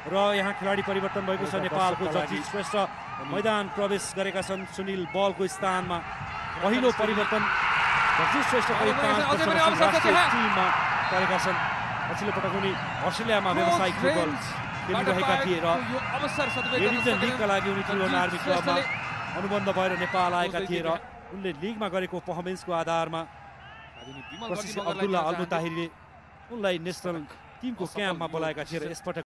र यहाँ खेलाडी परिवर्तन भएको छ। नेपालको जगजित श्रेष्ठ मैदान प्रवेश गरेका छन्। सुनिल बलको स्थानमा पहिलो परिवर्तन जगजित श्रेष्ठ टिममा परेका छन्। पछिल्लो पटक उनी अस्ट्रेलियामा व्यावसायिक फुटबल खेलिरहेका थिए र एडिसन लिगका लागि उनी त्रिभुवन आर्मी क्लबमा अनुबन्ध भएर नेपाल आएका थिए र उनले लिगमा गरेको पर्फर्मेन्सको आधारमा अब्दुल्ला अल मुताहिरले उनलाई नेसनल टिमको क्याम्पमा बोलाएका थिए र यसपटक